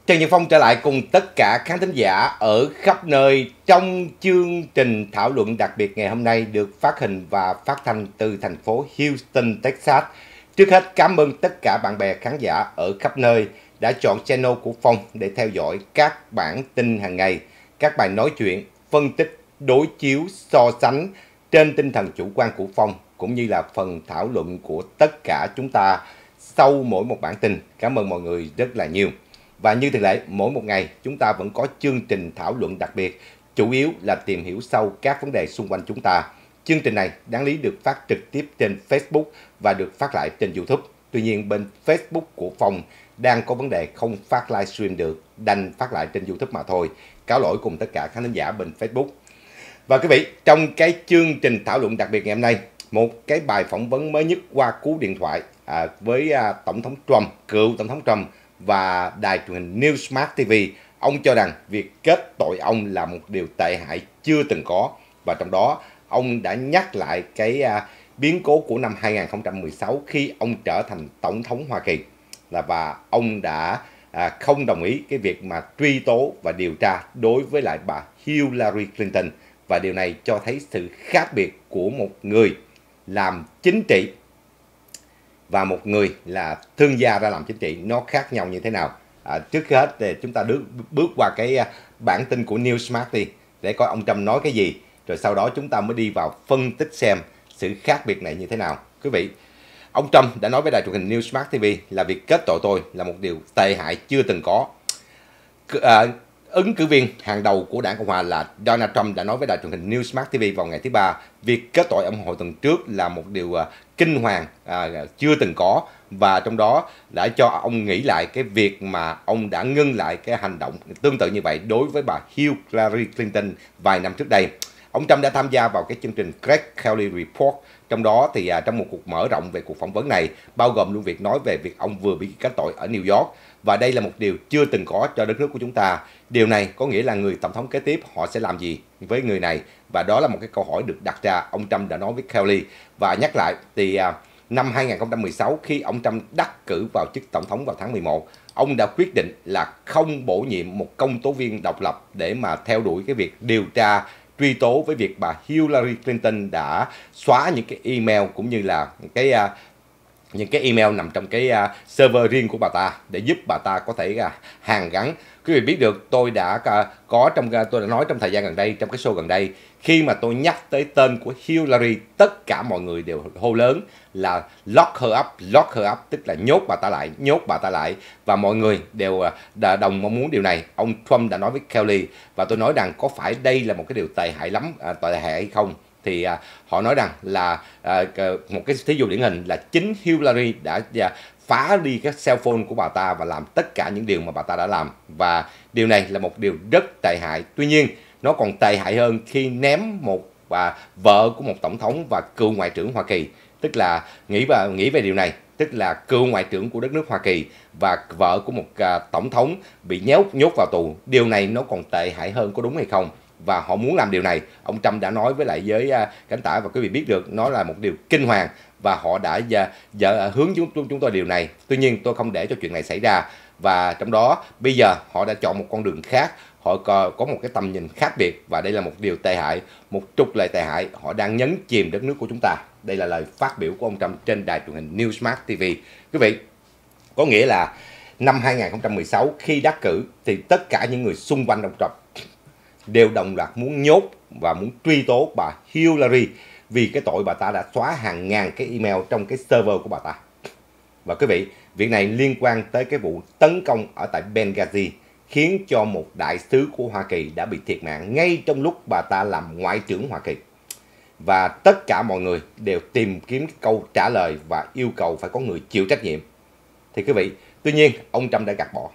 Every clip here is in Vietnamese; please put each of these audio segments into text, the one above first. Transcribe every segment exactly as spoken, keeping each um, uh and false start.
Trần Nhật Phong trở lại cùng tất cả khán thính giả ở khắp nơi trong chương trình thảo luận đặc biệt ngày hôm nay được phát hình và phát thanh từ thành phố Houston, Texas. Trước hết cảm ơn tất cả bạn bè khán giả ở khắp nơi đã chọn channel của Phong để theo dõi các bản tin hàng ngày, các bài nói chuyện, phân tích, đối chiếu, so sánh trên tinh thần chủ quan của Phong cũng như là phần thảo luận của tất cả chúng ta sau mỗi một bản tin. Cảm ơn mọi người rất là nhiều. Và như thường lệ, mỗi một ngày chúng ta vẫn có chương trình thảo luận đặc biệt, chủ yếu là tìm hiểu sâu các vấn đề xung quanh chúng ta. Chương trình này đáng lý được phát trực tiếp trên Facebook và được phát lại trên YouTube. Tuy nhiên bên Facebook của Phong đang có vấn đề không phát livestream được, đành phát lại trên YouTube mà thôi. Cáo lỗi cùng tất cả khán thính giả bên Facebook. Và quý vị, trong cái chương trình thảo luận đặc biệt ngày hôm nay, một cái bài phỏng vấn mới nhất qua cú điện thoại à, với à, Tổng thống Trump, cựu Tổng thống Trump và đài truyền hình Newsmax ti vi, ông cho rằng việc kết tội ông là một điều tệ hại chưa từng có. Và trong đó, ông đã nhắc lại cái à, biến cố của năm hai nghìn không trăm mười sáu khi ông trở thành Tổng thống Hoa Kỳ. Là và ông đã à, không đồng ý cái việc mà truy tố và điều tra đối với lại bà Hillary Clinton. Và điều này cho thấy sự khác biệt của một người làm chính trị và một người là thương gia ra làm chính trị, nó khác nhau như thế nào. À, trước hết thì chúng ta bước, bước qua cái bản tin của Newsmax đi để coi ông Trump nói cái gì, rồi sau đó chúng ta mới đi vào phân tích xem sự khác biệt này như thế nào. Quý vị, ông Trump đã nói với đài truyền hình Newsmax ti vi là việc kết tội tôi là một điều tệ hại chưa từng có. À, ứng cử viên hàng đầu của đảng Cộng hòa là Donald Trump đã nói với đài truyền hình Newsmax ti vi vào ngày thứ ba việc kết tội ông hồi tuần trước là một điều uh, kinh hoàng uh, chưa từng có, và trong đó đã cho ông nghĩ lại cái việc mà ông đã ngưng lại cái hành động tương tự như vậy đối với bà Hillary Clinton vài năm trước đây. Ông Trump đã tham gia vào cái chương trình Greg Kelly Report, trong đó thì uh, trong một cuộc mở rộng về cuộc phỏng vấn này bao gồm luôn việc nói về việc ông vừa bị kết tội ở New York, và đây là một điều chưa từng có cho đất nước của chúng ta. Điều này có nghĩa là người tổng thống kế tiếp họ sẽ làm gì với người này, và đó là một cái câu hỏi được đặt ra. Ông Trump đã nói với Kelly và nhắc lại thì à, năm hai nghìn không trăm mười sáu khi ông Trump đắc cử vào chức tổng thống vào tháng mười một, ông đã quyết định là không bổ nhiệm một công tố viên độc lập để mà theo đuổi cái việc điều tra truy tố với việc bà Hillary Clinton đã xóa những cái email cũng như là cái à, những cái email nằm trong cái uh, server riêng của bà ta để giúp bà ta có thể uh, hàn gắn. Quý vị biết được, tôi đã uh, có trong uh, tôi đã nói trong thời gian gần đây, trong cái show gần đây, khi mà tôi nhắc tới tên của Hillary, tất cả mọi người đều hô lớn là lock her up, lock her up, tức là nhốt bà ta lại, nhốt bà ta lại, và mọi người đều uh, đồng mong muốn điều này. Ông Trump đã nói với Kelly, và tôi nói rằng có phải đây là một cái điều tệ hại lắm, uh, tệ hại hay không? Thì à, họ nói rằng là à, một cái thí dụ điển hình là chính Hillary đã à, phá đi cái cell phone của bà ta và làm tất cả những điều mà bà ta đã làm, và điều này là một điều rất tệ hại. Tuy nhiên nó còn tệ hại hơn khi ném một à, vợ của một tổng thống và cựu ngoại trưởng Hoa Kỳ, tức là nghĩ vào nghĩ về điều này, tức là cựu ngoại trưởng của đất nước Hoa Kỳ và vợ của một à, tổng thống bị nhéo nhốt vào tù. Điều này nó còn tệ hại hơn, có đúng hay không? Và họ muốn làm điều này. Ông Trump đã nói với lại giới uh, cánh tả, và quý vị biết được nó là một điều kinh hoàng, và họ đã uh, uh, hướng chúng, chúng tôi điều này. Tuy nhiên tôi không để cho chuyện này xảy ra, và trong đó bây giờ họ đã chọn một con đường khác, họ có, có một cái tầm nhìn khác biệt, và đây là một điều tệ hại, một trục lời tệ hại. Họ đang nhấn chìm đất nước của chúng ta. Đây là lời phát biểu của ông Trump trên đài truyền hình Newsmax ti vi. Quý vị, có nghĩa là năm hai nghìn không trăm mười sáu khi đắc cử thì tất cả những người xung quanh ông Trump đều đồng loạt muốn nhốt và muốn truy tố bà Hillary vì cái tội bà ta đã xóa hàng ngàn cái email trong cái server của bà ta. Và quý vị, việc này liên quan tới cái vụ tấn công ở tại Benghazi, khiến cho một đại sứ của Hoa Kỳ đã bị thiệt mạng ngay trong lúc bà ta làm ngoại trưởng Hoa Kỳ. Và tất cả mọi người đều tìm kiếm câu trả lời và yêu cầu phải có người chịu trách nhiệm. Thì quý vị, tuy nhiên ông Trump đã gạt bỏ.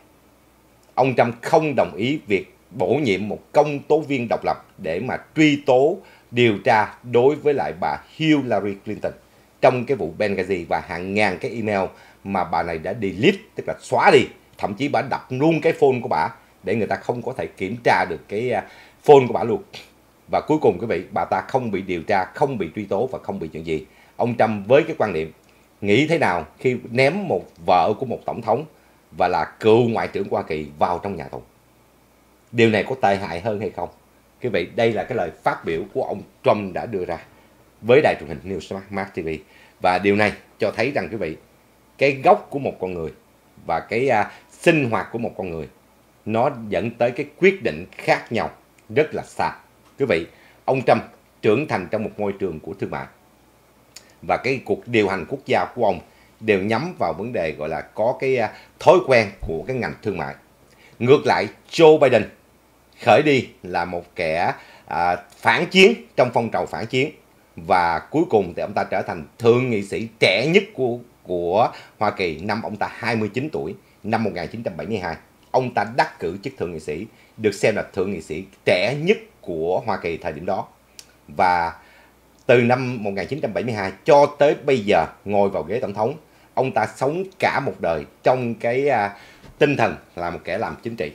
Ông Trump không đồng ý việc bổ nhiệm một công tố viên độc lập để mà truy tố, điều tra đối với lại bà Hillary Clinton trong cái vụ Benghazi và hàng ngàn cái email mà bà này đã delete, tức là xóa đi. Thậm chí bà đập luôn cái phone của bà để người ta không có thể kiểm tra được cái phone của bà luôn. Và cuối cùng quý vị, bà ta không bị điều tra, không bị truy tố và không bị chuyện gì. Ông Trump với cái quan niệm nghĩ thế nào khi ném một vợ của một tổng thống và là cựu Ngoại trưởng của Hoa Kỳ vào trong nhà tù. Điều này có tệ hại hơn hay không? Quý vị, đây là cái lời phát biểu của ông Trump đã đưa ra với đài truyền hình Newsmax ti vi. Và điều này cho thấy rằng quý vị, cái gốc của một con người và cái uh, sinh hoạt của một con người nó dẫn tới cái quyết định khác nhau rất là xa. Quý vị, ông Trump trưởng thành trong một môi trường của thương mại. Và cái cuộc điều hành quốc gia của ông đều nhắm vào vấn đề gọi là có cái uh, thói quen của cái ngành thương mại. Ngược lại, Joe Biden khởi đi là một kẻ à, phản chiến trong phong trào phản chiến, và cuối cùng thì ông ta trở thành thượng nghị sĩ trẻ nhất của của Hoa Kỳ năm ông ta hai mươi chín tuổi, năm một nghìn chín trăm bảy mươi hai. Ông ta đắc cử chức thượng nghị sĩ, được xem là thượng nghị sĩ trẻ nhất của Hoa Kỳ thời điểm đó. Và từ năm một nghìn chín trăm bảy mươi hai cho tới bây giờ ngồi vào ghế tổng thống, ông ta sống cả một đời trong cái à, tinh thần là một kẻ làm chính trị.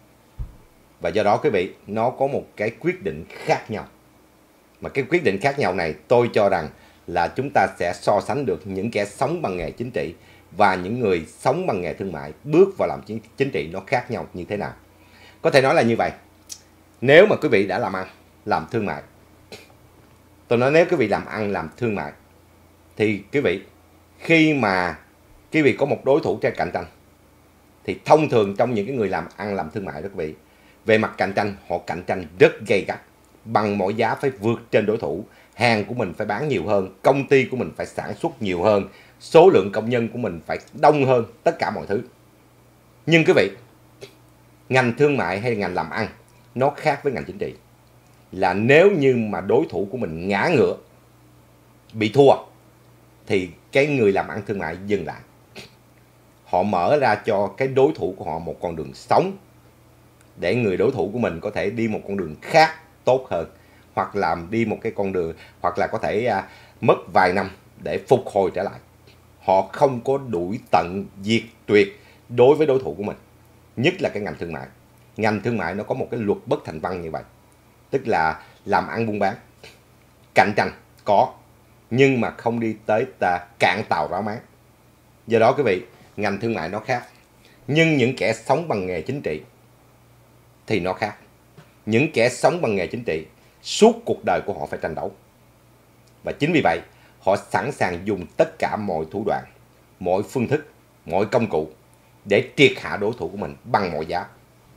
Và do đó quý vị, nó có một cái quyết định khác nhau. Mà cái quyết định khác nhau này tôi cho rằng là chúng ta sẽ so sánh được những kẻ sống bằng nghề chính trị và những người sống bằng nghề thương mại bước vào làm chính, chính trị nó khác nhau như thế nào. Có thể nói là như vậy. Nếu mà quý vị đã làm ăn, làm thương mại, tôi nói nếu quý vị làm ăn, làm thương mại, thì quý vị, khi mà quý vị có một đối thủ trên cạnh tranh, thì thông thường trong những cái người làm ăn, làm thương mại đó quý vị, về mặt cạnh tranh, họ cạnh tranh rất gay gắt, bằng mọi giá phải vượt trên đối thủ, hàng của mình phải bán nhiều hơn, công ty của mình phải sản xuất nhiều hơn, số lượng công nhân của mình phải đông hơn, tất cả mọi thứ. Nhưng quý vị, ngành thương mại hay ngành làm ăn nó khác với ngành chính trị, là nếu như mà đối thủ của mình ngã ngựa, bị thua, thì cái người làm ăn thương mại dừng lại. Họ mở ra cho cái đối thủ của họ một con đường sống, để người đối thủ của mình có thể đi một con đường khác tốt hơn, hoặc làm đi một cái con đường, hoặc là có thể à, mất vài năm để phục hồi trở lại. Họ không có đuổi tận diệt tuyệt đối với đối thủ của mình, nhất là cái ngành thương mại. Ngành thương mại nó có một cái luật bất thành văn như vậy, tức là làm ăn buôn bán, cạnh tranh có, nhưng mà không đi tới ta cạn tàu ráo mát. Do đó quý vị, ngành thương mại nó khác. Nhưng những kẻ sống bằng nghề chính trị thì nó khác. Những kẻ sống bằng nghề chính trị, suốt cuộc đời của họ phải tranh đấu. Và chính vì vậy, họ sẵn sàng dùng tất cả mọi thủ đoạn, mọi phương thức, mọi công cụ để triệt hạ đối thủ của mình bằng mọi giá.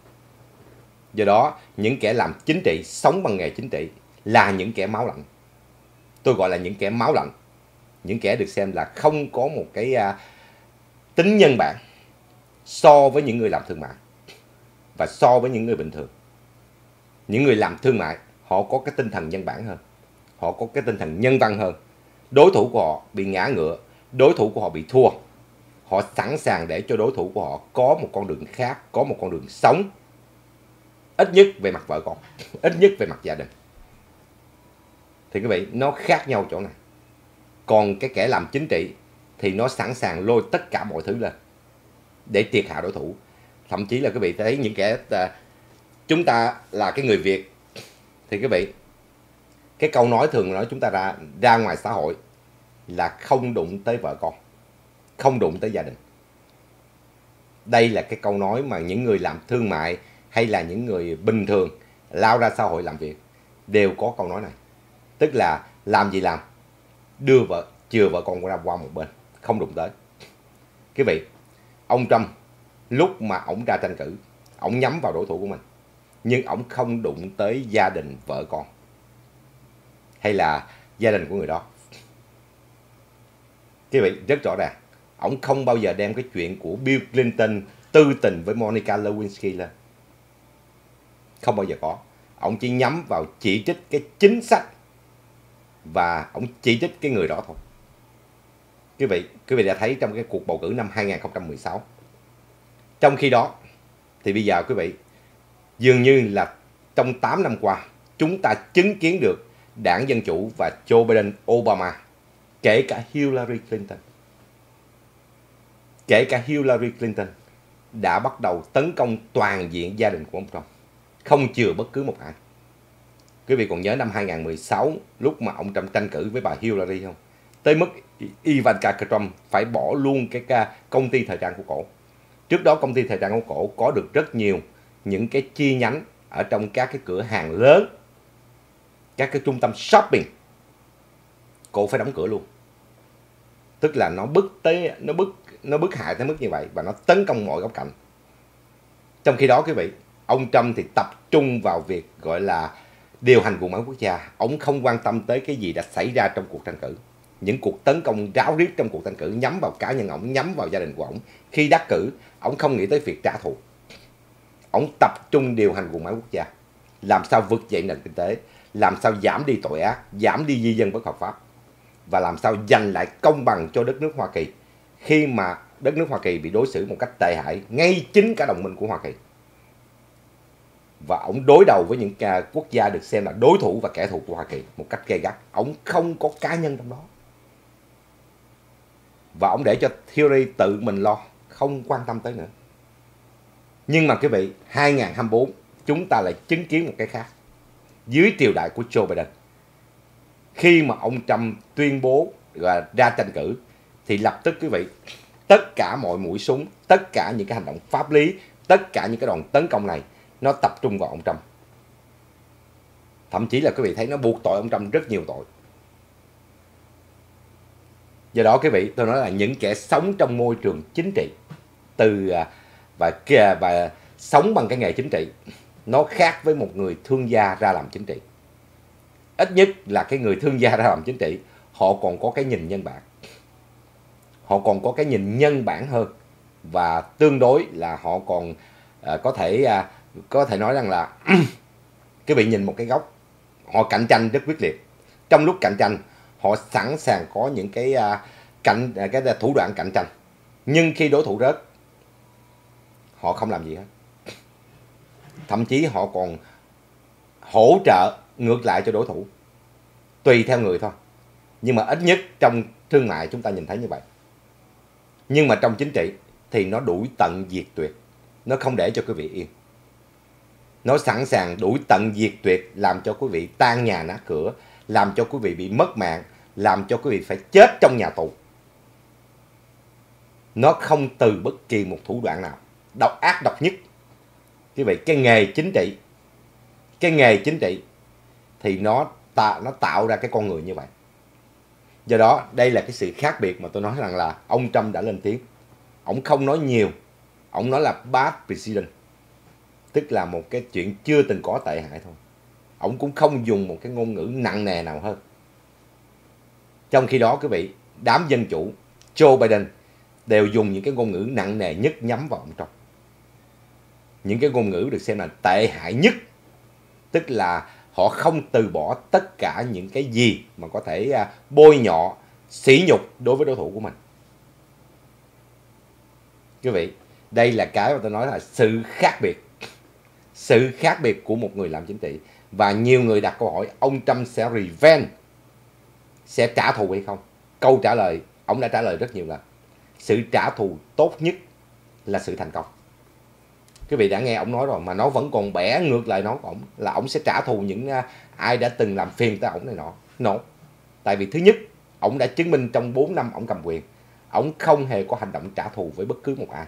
Do đó, những kẻ làm chính trị, sống bằng nghề chính trị là những kẻ máu lạnh. Tôi gọi là những kẻ máu lạnh. Những kẻ được xem là không có một cái uh, tính nhân bản so với những người làm thương mại và so với những người bình thường. Những người làm thương mại, họ có cái tinh thần nhân bản hơn, họ có cái tinh thần nhân văn hơn. Đối thủ của họ bị ngã ngựa, đối thủ của họ bị thua, họ sẵn sàng để cho đối thủ của họ có một con đường khác, có một con đường sống, ít nhất về mặt vợ con, ít nhất về mặt gia đình. Thì quý vị, nó khác nhau chỗ này. Còn cái kẻ làm chính trị thì nó sẵn sàng lôi tất cả mọi thứ lên để triệt hạ đối thủ. Thậm chí là quý vị thấy những kẻ uh, chúng ta là cái người Việt, thì quý vị, cái câu nói thường nói chúng ta ra ra ngoài xã hội là không đụng tới vợ con, không đụng tới gia đình. Đây là cái câu nói mà những người làm thương mại hay là những người bình thường lao ra xã hội làm việc đều có câu nói này. Tức là làm gì làm, đưa vợ, chừa vợ con ra qua một bên, không đụng tới. Quý vị, ông Trump lúc mà ổng ra tranh cử, ổng nhắm vào đối thủ của mình, nhưng ổng không đụng tới gia đình, vợ con hay là gia đình của người đó. Quý vị, rất rõ ràng, ổng không bao giờ đem cái chuyện của Bill Clinton tư tình với Monica Lewinsky lên. Không bao giờ có. Ổng chỉ nhắm vào chỉ trích cái chính sách và ổng chỉ trích cái người đó thôi. Quý vị, quý vị đã thấy trong cái cuộc bầu cử năm hai nghìn không trăm mười sáu. Trong khi đó, thì bây giờ quý vị, dường như là trong tám năm qua, chúng ta chứng kiến được đảng Dân Chủ và Joe Biden, Obama, kể cả Hillary Clinton, kể cả Hillary Clinton đã bắt đầu tấn công toàn diện gia đình của ông Trump, không chừa bất cứ một ai. Quý vị còn nhớ năm hai nghìn không trăm mười sáu lúc mà ông Trump tranh cử với bà Hillary không? Tới mức Ivanka Trump phải bỏ luôn cái công ty thời trang của cổ. Trước đó công ty thời trang Mông Cổ có được rất nhiều những cái chi nhánh ở trong các cái cửa hàng lớn, các cái trung tâm shopping. Cổ phải đóng cửa luôn. Tức là nó bức tới nó bức nó bức hại tới mức như vậy và nó tấn công mọi góc cạnh. Trong khi đó quý vị, ông Trump thì tập trung vào việc gọi là điều hành bộ máy quốc gia. Ông không quan tâm tới cái gì đã xảy ra trong cuộc tranh cử. Những cuộc tấn công ráo riết trong cuộc tranh cử nhắm vào cá nhân ông, nhắm vào gia đình của ông. Khi đắc cử, ông không nghĩ tới việc trả thù. Ông tập trung điều hành bộ máy quốc gia. Làm sao vực dậy nền kinh tế, làm sao giảm đi tội ác, giảm đi di dân bất hợp pháp. Và làm sao giành lại công bằng cho đất nước Hoa Kỳ khi mà đất nước Hoa Kỳ bị đối xử một cách tệ hại ngay chính cả đồng minh của Hoa Kỳ. Và ông đối đầu với những quốc gia được xem là đối thủ và kẻ thù của Hoa Kỳ một cách gay gắt. Ông không có cá nhân trong đó. Và ông để cho Hillary tự mình lo, không quan tâm tới nữa. Nhưng mà quý vị, hai nghìn không trăm hai mươi tư chúng ta lại chứng kiến một cái khác. Dưới triều đại của Joe Biden, khi mà ông Trump tuyên bố và ra tranh cử, thì lập tức quý vị, tất cả mọi mũi súng, tất cả những cái hành động pháp lý, tất cả những cái đòn tấn công này, nó tập trung vào ông Trump. Thậm chí là quý vị thấy nó buộc tội ông Trump rất nhiều tội. Do đó quý vị, tôi nói là những kẻ sống trong môi trường chính trị từ và, và sống bằng cái nghề chính trị, nó khác với một người thương gia ra làm chính trị. Ít nhất là cái người thương gia ra làm chính trị, họ còn có cái nhìn nhân bản. Họ còn có cái nhìn nhân bản hơn. Và tương đối là họ còn uh, có thể uh, có thể nói rằng là cái vị nhìn một cái góc. Họ cạnh tranh rất quyết liệt. Trong lúc cạnh tranh, họ sẵn sàng có những cái, uh, cạnh, uh, cái thủ đoạn cạnh tranh. Nhưng khi đối thủ rớt, họ không làm gì hết. Thậm chí họ còn hỗ trợ ngược lại cho đối thủ. Tùy theo người thôi. Nhưng mà ít nhất trong thương mại chúng ta nhìn thấy như vậy. Nhưng mà trong chính trị thì nó đuổi tận diệt tuyệt. Nó không để cho quý vị yên. Nó sẵn sàng đuổi tận diệt tuyệt, làm cho quý vị tan nhà nát cửa, làm cho quý vị bị mất mạng, làm cho quý vị phải chết trong nhà tù. Nó không từ bất kỳ một thủ đoạn nào. Độc ác độc nhất. Quý vị, cái nghề chính trị, cái nghề chính trị thì nó, ta, nó tạo ra cái con người như vậy. Do đó, đây là cái sự khác biệt mà tôi nói rằng là ông Trump đã lên tiếng. Ông không nói nhiều, ông nói là bad president. Tức là một cái chuyện chưa từng có tệ hại thôi. Ông cũng không dùng một cái ngôn ngữ nặng nề nào hơn. Trong khi đó, quý vị, đám dân chủ, Joe Biden đều dùng những cái ngôn ngữ nặng nề nhất nhắm vào ông Trump. Những cái ngôn ngữ được xem là tệ hại nhất. Tức là họ không từ bỏ tất cả những cái gì mà có thể bôi nhọ, sỉ nhục đối với đối thủ của mình. Quý vị, đây là cái mà tôi nói là sự khác biệt. Sự khác biệt của một người làm chính trị. Và nhiều người đặt câu hỏi, ông Trump sẽ revenge, sẽ trả thù hay không? Câu trả lời, ông đã trả lời rất nhiều lần. Sự trả thù tốt nhất là sự thành công. Quý vị đã nghe ông nói rồi, mà nó vẫn còn bẻ ngược lại nói của ông là ông sẽ trả thù những uh, ai đã từng làm phiền tới ông này nọ. No. Tại vì thứ nhất, ông đã chứng minh trong bốn năm ông cầm quyền, ông không hề có hành động trả thù với bất cứ một ai.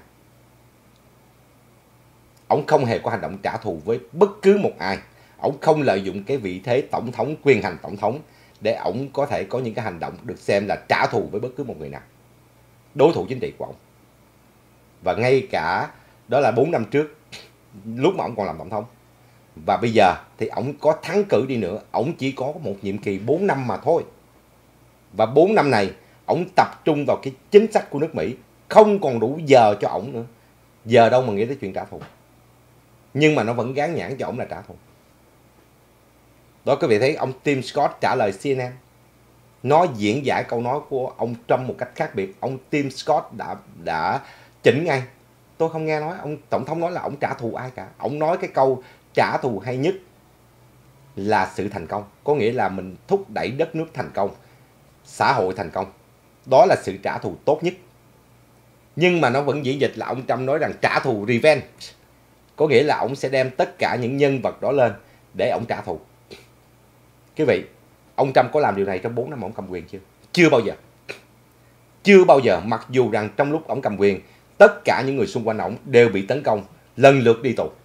Ông không hề có hành động trả thù với bất cứ một ai. Ông không lợi dụng cái vị thế tổng thống, quyền hành tổng thống để ông có thể có những cái hành động được xem là trả thù với bất cứ một người nào, đối thủ chính trị của ông. Và ngay cả đó là bốn năm trước, lúc mà ông còn làm tổng thống. Và bây giờ thì ông có thắng cử đi nữa, ông chỉ có một nhiệm kỳ bốn năm mà thôi. Và bốn năm này, ông tập trung vào cái chính sách của nước Mỹ, không còn đủ giờ cho ông nữa. Giờ đâu mà nghĩ tới chuyện trả thù. Nhưng mà nó vẫn gán nhãn cho ông là trả thù. Đó, quý vị thấy ông Tim Scott trả lời xê en en. Nó diễn giải câu nói của ông Trump một cách khác biệt. Ông Tim Scott đã, đã chỉnh ngay. Tôi không nghe nói, ông tổng thống nói là ông trả thù ai cả. Ông nói cái câu trả thù hay nhất là sự thành công. Có nghĩa là mình thúc đẩy đất nước thành công, xã hội thành công. Đó là sự trả thù tốt nhất. Nhưng mà nó vẫn diễn dịch là ông Trump nói rằng trả thù revenge. Có nghĩa là ông sẽ đem tất cả những nhân vật đó lên để ông trả thù. Quý vị, ông Trump có làm điều này trong bốn năm ông cầm quyền chưa? Chưa bao giờ. Chưa bao giờ, mặc dù rằng trong lúc ông cầm quyền, tất cả những người xung quanh ổng đều bị tấn công, lần lượt đi tù.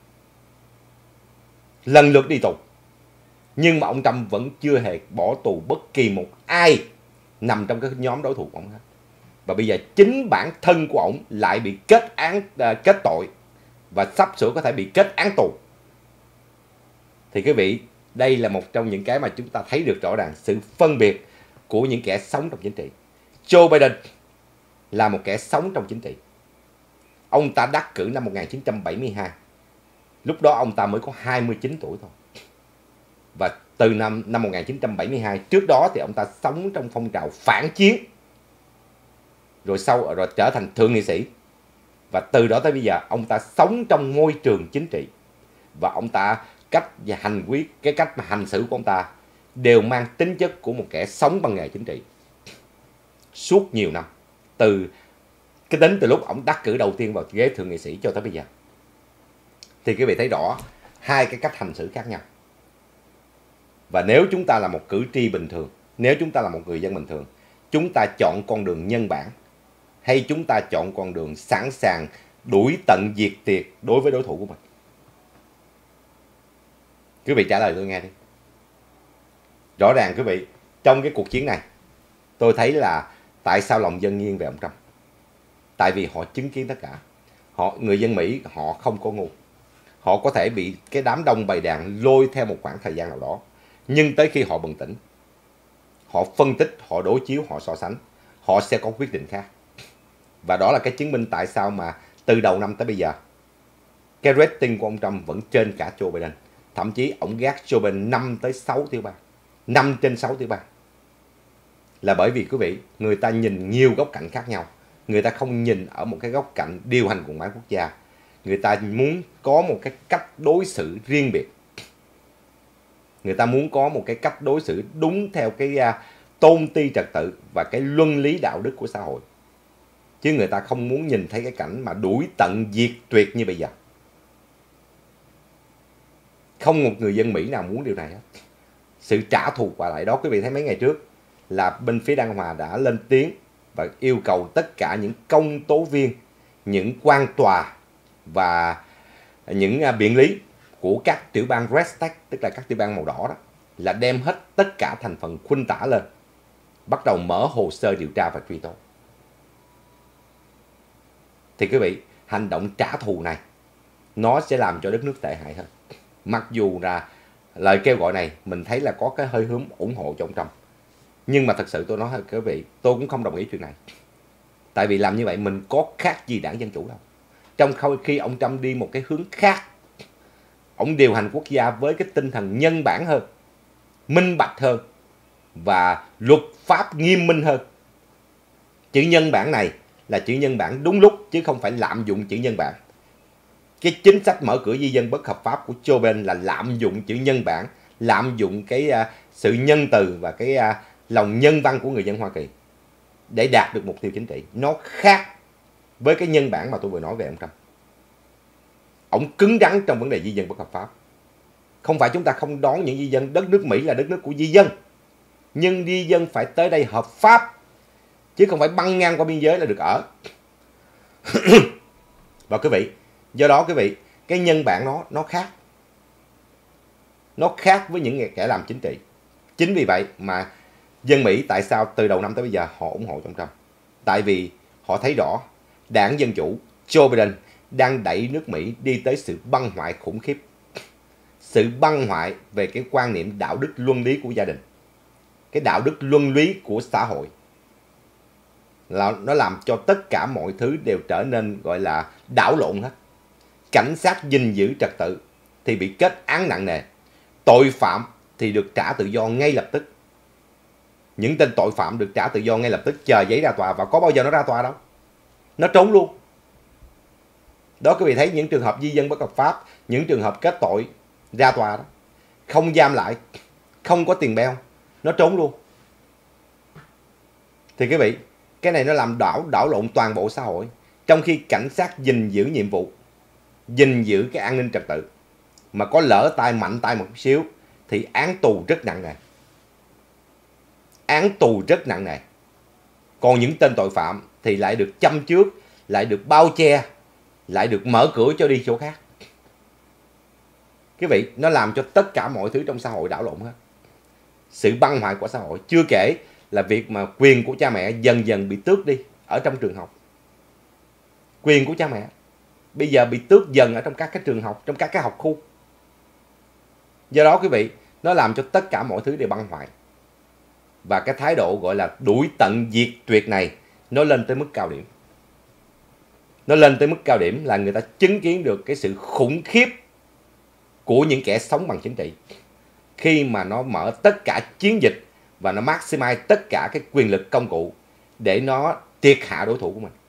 Lần lượt đi tù. Nhưng mà ông Trump vẫn chưa hề bỏ tù bất kỳ một ai nằm trong cái nhóm đối thủ của ông hết. Và bây giờ chính bản thân của ổng lại bị kết án, uh, kết tội và sắp sửa có thể bị kết án tù. Thì quý vị, đây là một trong những cái mà chúng ta thấy được rõ ràng sự phân biệt của những kẻ sống trong chính trị. Joe Biden là một kẻ sống trong chính trị. Ông ta đắc cử năm một nghìn chín trăm bảy mươi hai. Lúc đó ông ta mới có hai mươi chín tuổi thôi. Và từ năm, năm một nghìn chín trăm bảy mươi hai, trước đó thì ông ta sống trong phong trào phản chiến. Rồi sau rồi trở thành thượng nghị sĩ. Và từ đó tới bây giờ ông ta sống trong môi trường chính trị. Và ông ta cách và hành quyết, cái cách mà hành xử của ông ta đều mang tính chất của một kẻ sống bằng nghề chính trị. Suốt nhiều năm. Từ cái tính từ lúc ông đắc cử đầu tiên vào ghế thượng nghị sĩ cho tới bây giờ. Thì quý vị thấy rõ hai cái cách hành xử khác nhau. Và nếu chúng ta là một cử tri bình thường, nếu chúng ta là một người dân bình thường, chúng ta chọn con đường nhân bản hay chúng ta chọn con đường sẵn sàng đuổi tận diệt tiệt đối với đối thủ của mình? Quý vị trả lời tôi nghe đi. Rõ ràng quý vị, trong cái cuộc chiến này, tôi thấy là tại sao lòng dân nghiêng về ông Trump? Tại vì họ chứng kiến tất cả. Họ, người dân Mỹ, họ không có ngu. Họ có thể bị cái đám đông bầy đàn lôi theo một khoảng thời gian nào đó. Nhưng tới khi họ bừng tỉnh, họ phân tích, họ đối chiếu, họ so sánh, họ sẽ có quyết định khác. Và đó là cái chứng minh tại sao mà từ đầu năm tới bây giờ, cái rating của ông Trump vẫn trên cả Joe Biden. Thậm chí ông gác Joe Biden năm tới sáu tiểu bang. năm trên sáu tiểu bang. Là bởi vì quý vị, người ta nhìn nhiều góc cạnh khác nhau. Người ta không nhìn ở một cái góc cạnh điều hành của quốc gia. Người ta muốn có một cái cách đối xử riêng biệt. Người ta muốn có một cái cách đối xử đúng theo cái uh, tôn ti trật tự và cái luân lý đạo đức của xã hội. Chứ người ta không muốn nhìn thấy cái cảnh mà đuổi tận diệt tuyệt như bây giờ. Không một người dân Mỹ nào muốn điều này hết. Sự trả thù qua lại đó, quý vị thấy mấy ngày trước là bên phía Đảng Cộng Hòa đã lên tiếng và yêu cầu tất cả những công tố viên, những quan tòa và những uh, biện lý của các tiểu bang Red State, tức là các tiểu bang màu đỏ đó, là đem hết tất cả thành phần khuynh tả lên, bắt đầu mở hồ sơ điều tra và truy tố. Thì quý vị, hành động trả thù này nó sẽ làm cho đất nước tệ hại hơn. Mặc dù là lời kêu gọi này mình thấy là có cái hơi hướng ủng hộ cho ông Trump, nhưng mà thật sự tôi nói với quý vị, tôi cũng không đồng ý chuyện này. Tại vì làm như vậy mình có khác gì Đảng Dân Chủ đâu. Trong khi ông Trump đi một cái hướng khác, ông điều hành quốc gia với cái tinh thần nhân bản hơn, minh bạch hơn và luật pháp nghiêm minh hơn. Chữ nhân bản này là chữ nhân bản đúng lúc chứ không phải lạm dụng chữ nhân bản. Cái chính sách mở cửa di dân bất hợp pháp của Joe Biden là lạm dụng chữ nhân bản, lạm dụng cái uh, sự nhân từ và cái uh, lòng nhân văn của người dân Hoa Kỳ để đạt được mục tiêu chính trị. Nó khác với cái nhân bản mà tôi vừa nói về ông Trump. Ông cứng rắn trong vấn đề di dân bất hợp pháp. Không phải chúng ta không đón những di dân, đất nước Mỹ là đất nước của di dân. Nhưng di dân phải tới đây hợp pháp, chứ không phải băng ngang qua biên giới là được ở. Và quý vị, do đó quý vị, cái nhân bản nó nó khác. Nó khác với những kẻ làm chính trị. Chính vì vậy mà dân Mỹ tại sao từ đầu năm tới bây giờ họ ủng hộ ông Trump? Tại vì họ thấy rõ Đảng Dân Chủ, Joe Biden đang đẩy nước Mỹ đi tới sự băng hoại khủng khiếp. Sự băng hoại về cái quan niệm đạo đức luân lý của gia đình. Cái đạo đức luân lý của xã hội. Là nó làm cho tất cả mọi thứ đều trở nên gọi là đảo lộn hết. Cảnh sát gìn giữ trật tự thì bị kết án nặng nề. Tội phạm thì được trả tự do ngay lập tức. Những tên tội phạm được trả tự do ngay lập tức, chờ giấy ra tòa, và có bao giờ nó ra tòa đâu. Nó trốn luôn. Đó quý vị thấy những trường hợp di dân bất hợp pháp, những trường hợp kết tội ra tòa đó, không giam lại, không có tiền beo, nó trốn luôn. Thì quý vị, cái này nó làm đảo đảo lộn toàn bộ xã hội. Trong khi cảnh sát gìn giữ nhiệm vụ, gìn giữ cái an ninh trật tự, mà có lỡ tay mạnh tay một chút xíu thì án tù rất nặng nề. Án tù rất nặng nề. Còn những tên tội phạm thì lại được châm chước lại được bao che, lại được mở cửa cho đi chỗ khác. Quý vị, nó làm cho tất cả mọi thứ trong xã hội đảo lộn hết. Sự băng hoại của xã hội, chưa kể là việc mà quyền của cha mẹ dần dần bị tước đi ở trong trường học. Quyền của cha mẹ bây giờ bị tước dần ở trong các cái trường học, trong các cái học khu. Do đó quý vị, nó làm cho tất cả mọi thứ đều băng hoại. Và cái thái độ gọi là đuổi tận diệt tuyệt này, nó lên tới mức cao điểm. Nó lên tới mức cao điểm là người ta chứng kiến được cái sự khủng khiếp của những kẻ sống bằng chính trị. Khi mà nó mở tất cả chiến dịch và nó maximize tất cả cái quyền lực công cụ để nó triệt hạ đối thủ của mình.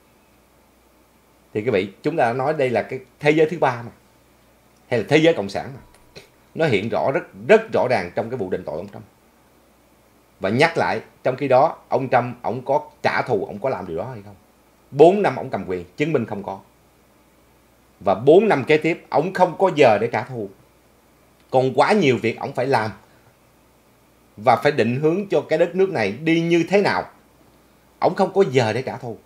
Thì quý vị, chúng ta đã nói đây là cái thế giới thứ ba mà, hay là thế giới cộng sản mà. Nó hiện rõ rất rất rõ ràng trong cái vụ định tội ông Trump. Và nhắc lại, trong khi đó ông Trump ông có trả thù, ông có làm điều đó hay không? bốn năm ông cầm quyền, chứng minh không có. Và bốn năm kế tiếp ông không có giờ để trả thù. Còn quá nhiều việc ông phải làm và phải định hướng cho cái đất nước này đi như thế nào. Ông không có giờ để trả thù.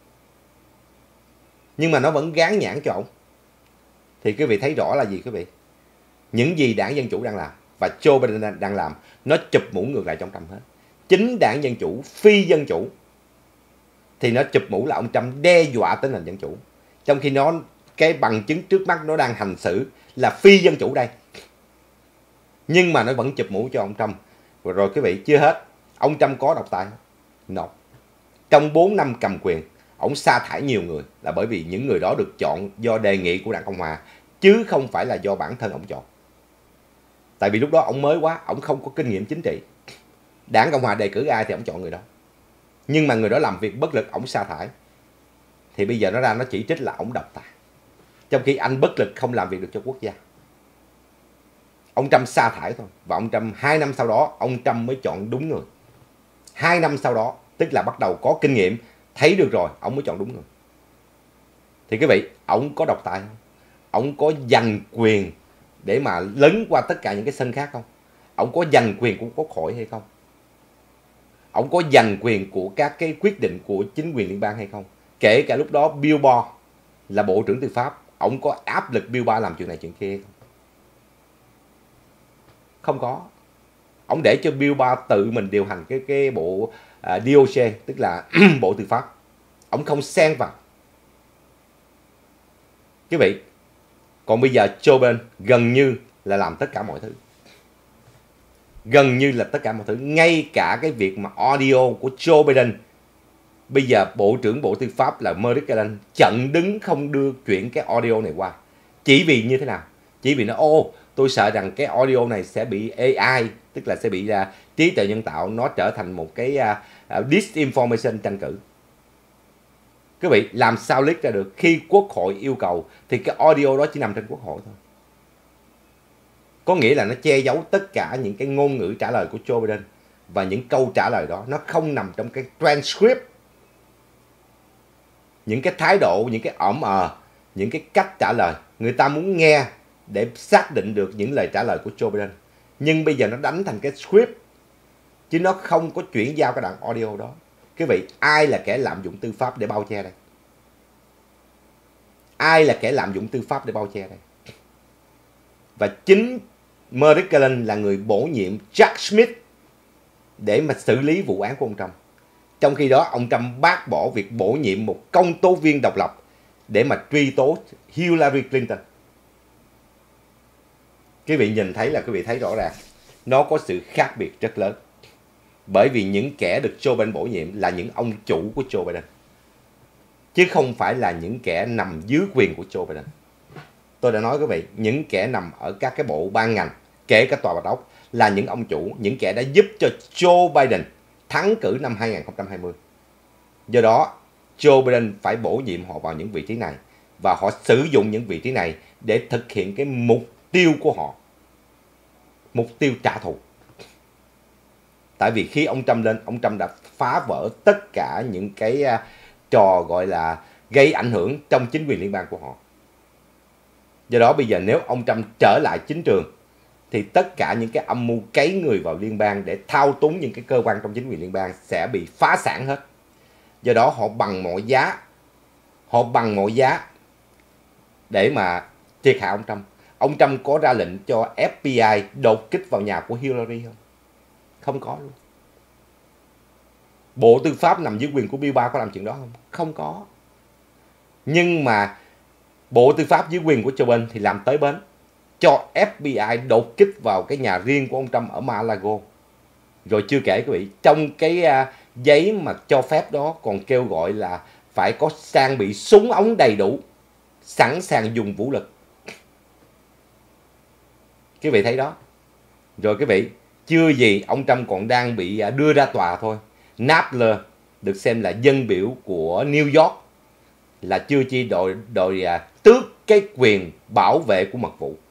Nhưng mà nó vẫn gán nhãn cho ông. Thì quý vị thấy rõ là gì quý vị? Những gì đảng Dân Chủ đang làm và Joe Biden đang làm, nó chụp mũ ngược lại trong Trump hết. Chính đảng Dân Chủ, phi dân chủ, thì nó chụp mũ là ông Trump đe dọa tới nền dân chủ. Trong khi nó, cái bằng chứng trước mắt nó đang hành xử là phi dân chủ đây. Nhưng mà nó vẫn chụp mũ cho ông Trump. Rồi, rồi quý vị, chưa hết. Ông Trump có độc tài không? No. Trong bốn năm cầm quyền, ông sa thải nhiều người là bởi vì những người đó được chọn do đề nghị của đảng Cộng Hòa, chứ không phải là do bản thân ông chọn. Tại vì lúc đó ông mới quá, ông không có kinh nghiệm chính trị. Đảng Cộng Hòa đề cử ai thì ông chọn người đó. Nhưng mà người đó làm việc bất lực, ông sa thải. Thì bây giờ nó ra nó chỉ trích là ông độc tài. Trong khi anh bất lực không làm việc được cho quốc gia. Ông Trump sa thải thôi. Và ông Trump hai năm sau đó, ông Trump mới chọn đúng người. Hai năm sau đó, tức là bắt đầu có kinh nghiệm, thấy được rồi, ông mới chọn đúng người. Thì quý vị, ông có độc tài không? Ông có giành quyền để mà lấn qua tất cả những cái sân khác không? Ông có giành quyền của Quốc hội hay không? Ông có giành quyền của các cái quyết định của chính quyền liên bang hay không? Kể cả lúc đó Bill Barr là Bộ trưởng Tư pháp, ông có áp lực Bill Barr làm chuyện này chuyện kia không? Không có. Ông để cho Bill Barr tự mình điều hành cái cái bộ uh, đê o xê, tức là Bộ Tư pháp. Ông không xen vào. Quý vị, còn bây giờ Joe Biden gần như là làm tất cả mọi thứ. Gần như là tất cả mọi thứ. Ngay cả cái việc mà audio của Joe Biden, bây giờ Bộ trưởng Bộ Tư pháp là Merrick Garland chặn đứng không đưa chuyển cái audio này qua. Chỉ vì như thế nào? Chỉ vì nó, ô, tôi sợ rằng cái audio này sẽ bị a i, tức là sẽ bị uh, trí tuệ nhân tạo, nó trở thành một cái uh, uh, disinformation tranh cử. Quý vị, làm sao leak ra được? Khi Quốc hội yêu cầu thì cái audio đó chỉ nằm trên Quốc hội thôi. Có nghĩa là nó che giấu tất cả những cái ngôn ngữ trả lời của Joe Biden. Và những câu trả lời đó nó không nằm trong cái transcript. Những cái thái độ, những cái ỏm ờ, những cái cách trả lời. Người ta muốn nghe để xác định được những lời trả lời của Joe Biden. Nhưng bây giờ nó đánh thành cái script, chứ nó không có chuyển giao cái đoạn audio đó. Quý vị, ai là kẻ lạm dụng tư pháp để bao che đây? Ai là kẻ lạm dụng tư pháp để bao che đây? Và chính Merrick Garland là người bổ nhiệm Jack Smith để mà xử lý vụ án của ông Trump. Trong khi đó, ông Trump bác bỏ việc bổ nhiệm một công tố viên độc lập để mà truy tố Hillary Clinton. Quý vị nhìn thấy là quý vị thấy rõ ràng, nó có sự khác biệt rất lớn. Bởi vì những kẻ được Joe Biden bổ nhiệm là những ông chủ của Joe Biden, chứ không phải là những kẻ nằm dưới quyền của Joe Biden. Tôi đã nói quý vị, những kẻ nằm ở các cái bộ ban ngành, kể cả Tòa Bạch Ốc, là những ông chủ, những kẻ đã giúp cho Joe Biden thắng cử năm hai nghìn không trăm hai mươi. Do đó, Joe Biden phải bổ nhiệm họ vào những vị trí này. Và họ sử dụng những vị trí này để thực hiện cái mục tiêu của họ. Mục tiêu trả thù. Tại vì khi ông Trump lên, ông Trump đã phá vỡ tất cả những cái uh, trò gọi là gây ảnh hưởng trong chính quyền liên bang của họ. Do đó bây giờ nếu ông Trump trở lại chính trường, thì tất cả những cái âm mưu cấy người vào liên bang để thao túng những cái cơ quan trong chính quyền liên bang sẽ bị phá sản hết. Do đó họ bằng mọi giá họ bằng mọi giá để mà triệt hạ ông Trump. Ông Trump có ra lệnh cho ép bê i đột kích vào nhà của Hillary không? Không có luôn. Bộ Tư pháp nằm dưới quyền của Bill Barr có làm chuyện đó không? Không có. Nhưng mà Bộ Tư pháp dưới quyền của Joe Biden thì làm tới bến, cho ép bê i đột kích vào cái nhà riêng của ông Trump ở Mar-a-Lago. Rồi chưa kể quý vị, trong cái uh, giấy mà cho phép đó còn kêu gọi là phải có trang bị súng ống đầy đủ, sẵn sàng dùng vũ lực. Quý vị thấy đó. Rồi quý vị, chưa gì ông Trump còn đang bị uh, đưa ra tòa thôi. Nadler được xem là dân biểu của New York là chưa chi đòi, đòi uh, tước cái quyền bảo vệ của mật vụ.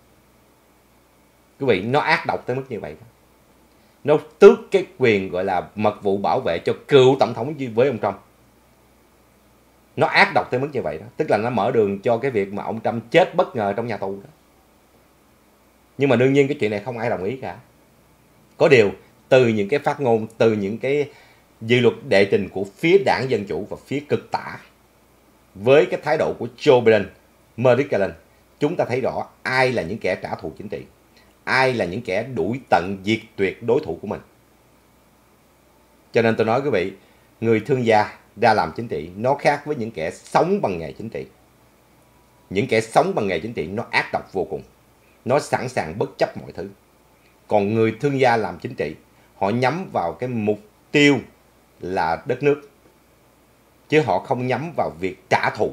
Quý vị, nó ác độc tới mức như vậy đó. Nó tước cái quyền gọi là mật vụ bảo vệ cho cựu tổng thống với ông Trump. Nó ác độc tới mức như vậy đó. Tức là nó mở đường cho cái việc mà ông Trump chết bất ngờ trong nhà tù đó. Nhưng mà đương nhiên cái chuyện này không ai đồng ý cả. Có điều, từ những cái phát ngôn, từ những cái dự luật đệ trình của phía đảng Dân Chủ và phía cực tả, với cái thái độ của Joe Biden, Merrick Garland, chúng ta thấy rõ ai là những kẻ trả thù chính trị, ai là những kẻ đuổi tận diệt tuyệt đối thủ của mình. Cho nên tôi nói quý vị, người thương gia ra làm chính trị nó khác với những kẻ sống bằng nghề chính trị. Những kẻ sống bằng nghề chính trị nó ác độc vô cùng, nó sẵn sàng bất chấp mọi thứ. Còn người thương gia làm chính trị, họ nhắm vào cái mục tiêu là đất nước, chứ họ không nhắm vào việc trả thù.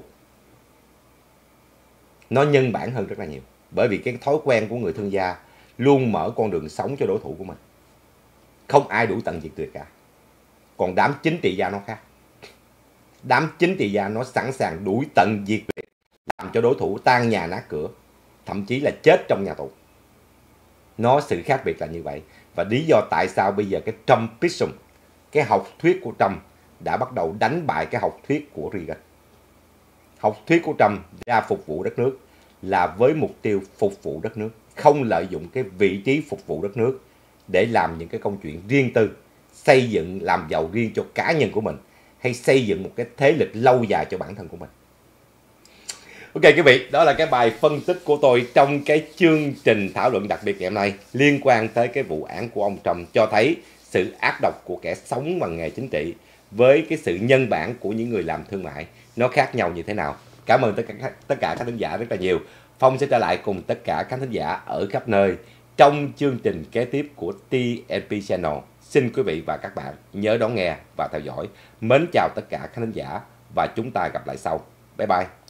Nó nhân bản hơn rất là nhiều. Bởi vì cái thói quen của người thương gia luôn mở con đường sống cho đối thủ của mình. Không ai đuổi tận diệt tuyệt cả. Còn đám chính trị gia nó khác. Đám chính trị gia nó sẵn sàng đuổi tận diệt tuyệt, làm cho đối thủ tan nhà nát cửa, thậm chí là chết trong nhà tù. Nó sự khác biệt là như vậy. Và lý do tại sao bây giờ cái Trumpism, cái học thuyết của Trump đã bắt đầu đánh bại cái học thuyết của Reagan. Học thuyết của Trump ra phục vụ đất nước là với mục tiêu phục vụ đất nước, không lợi dụng cái vị trí phục vụ đất nước để làm những cái công chuyện riêng tư, xây dựng làm giàu riêng cho cá nhân của mình, hay xây dựng một cái thế lực lâu dài cho bản thân của mình. Ok quý vị, đó là cái bài phân tích của tôi trong cái chương trình thảo luận đặc biệt ngày hôm nay liên quan tới cái vụ án của ông Trump, cho thấy sự ác độc của kẻ sống bằng nghề chính trị với cái sự nhân bản của những người làm thương mại nó khác nhau như thế nào. Cảm ơn tất cả tất cả các khán giả rất là nhiều. Phong sẽ trở lại cùng tất cả các khán giả ở khắp nơi trong chương trình kế tiếp của tê en pê Channel. Xin quý vị và các bạn nhớ đón nghe và theo dõi. Mến chào tất cả khán giả và chúng ta gặp lại sau. Bye bye.